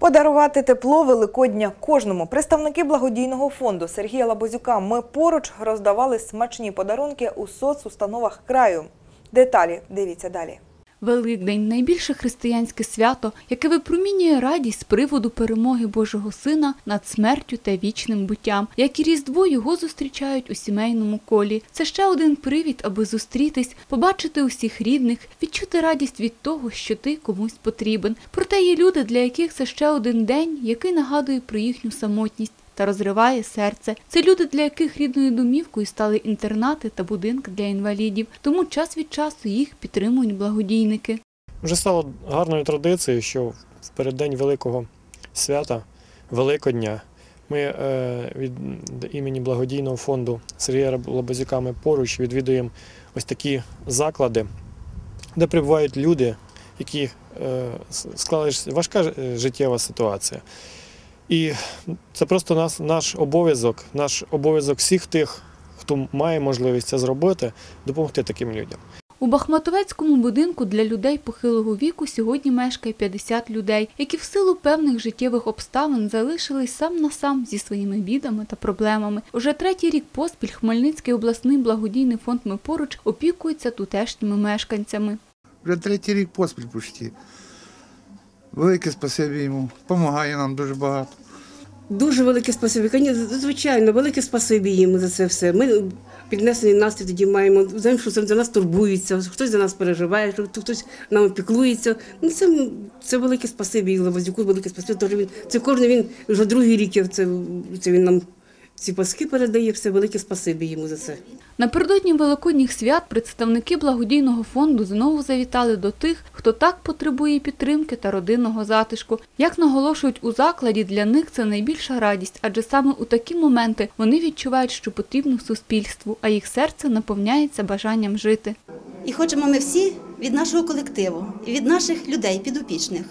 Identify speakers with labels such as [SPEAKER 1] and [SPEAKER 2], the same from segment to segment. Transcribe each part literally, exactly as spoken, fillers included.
[SPEAKER 1] Подарувати тепло Великодня кожному. Представники благодійного фонду Сергія Лабазюка «Ми поруч» роздавали смачні подарунки у соцустановах краю. Деталі дивіться далі.
[SPEAKER 2] Великдень – найбільше християнське свято, яке випромінює радість з приводу перемоги Божого Сина над смертю та вічним буттям. Як і Різдво, його зустрічають у сімейному колі. Це ще один привід, аби зустрітись, побачити усіх рідних, відчути радість від того, що ти комусь потрібен. Проте є люди, для яких це ще один день, який нагадує про їхню самотність та розриває серце. Це люди, для яких рідною домівкою стали інтернати та будинки для інвалідів. Тому час від часу їх підтримують благодійники.
[SPEAKER 3] Вже стало гарною традицією, що в переддень Великого свята, Великодня, ми від імені благодійного фонду Сергія Лабазюка «Ми поруч» відвідуємо ось такі заклади, де перебувають люди, які склалась важка життєва ситуація. І це просто наш, наш обов'язок, наш обов'язок всіх тих, хто має можливість це зробити, допомогти таким людям.
[SPEAKER 2] У Бахматовецькому будинку для людей похилого віку сьогодні мешкає п'ятдесят людей, які в силу певних життєвих обставин залишились сам на сам зі своїми бідами та проблемами. Уже третій рік поспіль Хмельницький обласний благодійний фонд «Ми поруч» опікується тутешніми мешканцями.
[SPEAKER 4] Вже третій рік поспіль почти. Велике спасибі йому, допомагає нам дуже багато.
[SPEAKER 5] Дуже велике спасибі, звичайно, велике спасибі їм за це все. Ми піднесений настрій тоді маємо, знаємо, що за нас турбується, хтось за нас переживає, хтось нам опіклується. Ну, це, це велике спасибі Лабазюку, велике спасибі. Тож він, це кожен він, вже другий рік це, це він нам ці паски передає, все велике спасибі йому за це.
[SPEAKER 2] Напередодні Великодніх свят представники благодійного фонду знову завітали до тих, хто так потребує підтримки та родинного затишку. Як наголошують у закладі, для них це найбільша радість, адже саме у такі моменти вони відчувають, що потрібно суспільству, а їх серце наповняється бажанням жити.
[SPEAKER 6] І хочемо ми всі від нашого колективу і від наших людей підопічних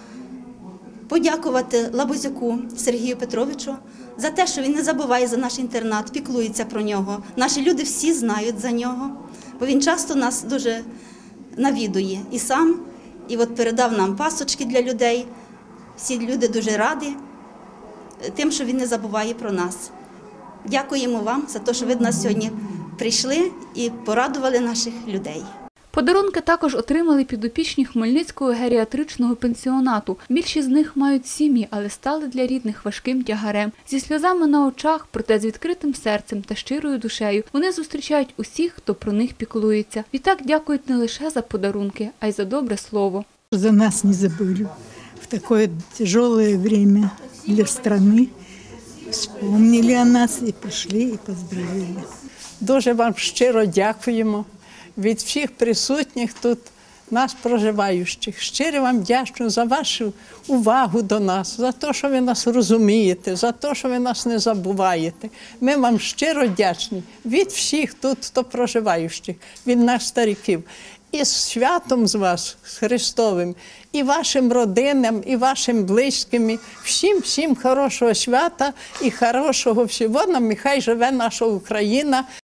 [SPEAKER 6] подякувати Лабазюку Сергію Петровичу за те, що він не забуває за наш інтернат, піклується про нього. Наші люди всі знають за нього, бо він часто нас дуже навідує і сам, і от передав нам пасочки для людей. Всі люди дуже раді тим, що він не забуває про нас. Дякуємо вам за те, що ви до нас сьогодні прийшли і порадували наших людей.
[SPEAKER 2] Подарунки також отримали підопічні Хмельницького геріатричного пенсіонату. Більшість з них мають сім'ї, але стали для рідних важким тягарем. Зі сльозами на очах, проте з відкритим серцем та щирою душею вони зустрічають усіх, хто про них піклується. Відтак дякують не лише за подарунки, а й за добре слово.
[SPEAKER 7] За нас не забыли. В такое тяжелое время для страны вспомнили о нас і прийшли, і поздравили.
[SPEAKER 8] Дуже вам щиро дякуємо. Від всіх присутніх тут, нас проживаючих. Щиро вам вдячну за вашу увагу до нас, за те, що ви нас розумієте, за те, що ви нас не забуваєте. Ми вам щиро вдячні від всіх тут, хто проживаючих, від нас стариків. І з святом з вас, з Христовим, і вашим родинам, і вашим близьким, всім, всім хорошого свята і хорошого всього нам, і хай живе наша Україна.